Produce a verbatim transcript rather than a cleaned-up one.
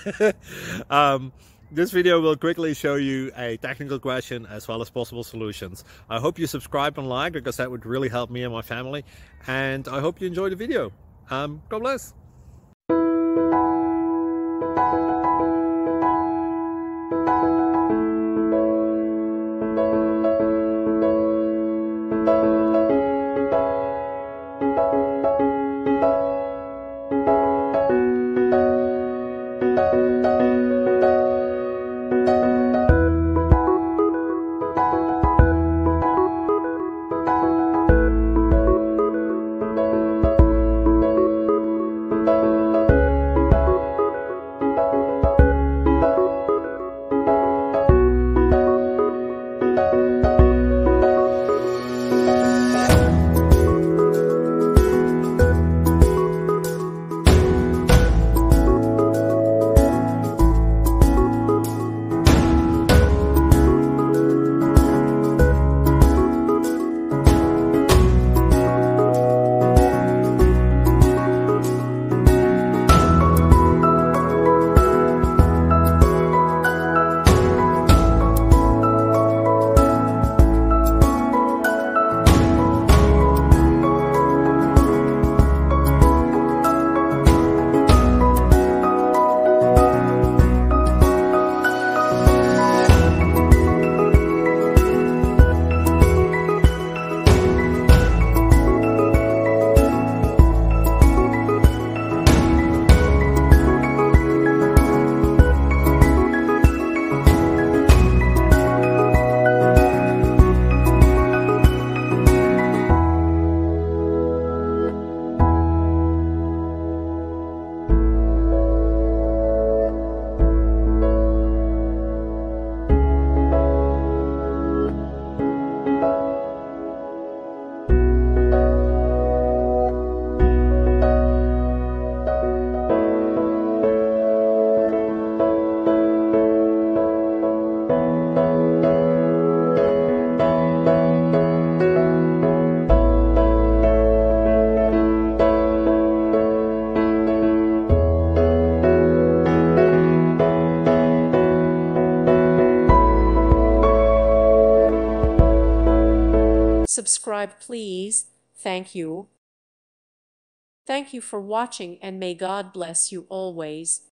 um, this video will quickly show you a technical question as well as possible solutions. I hope you subscribe and like, because that would really help me and my family. And I hope you enjoy the video. Um, God bless. Subscribe, please. Thank you. Thank you for watching, and may God bless you always.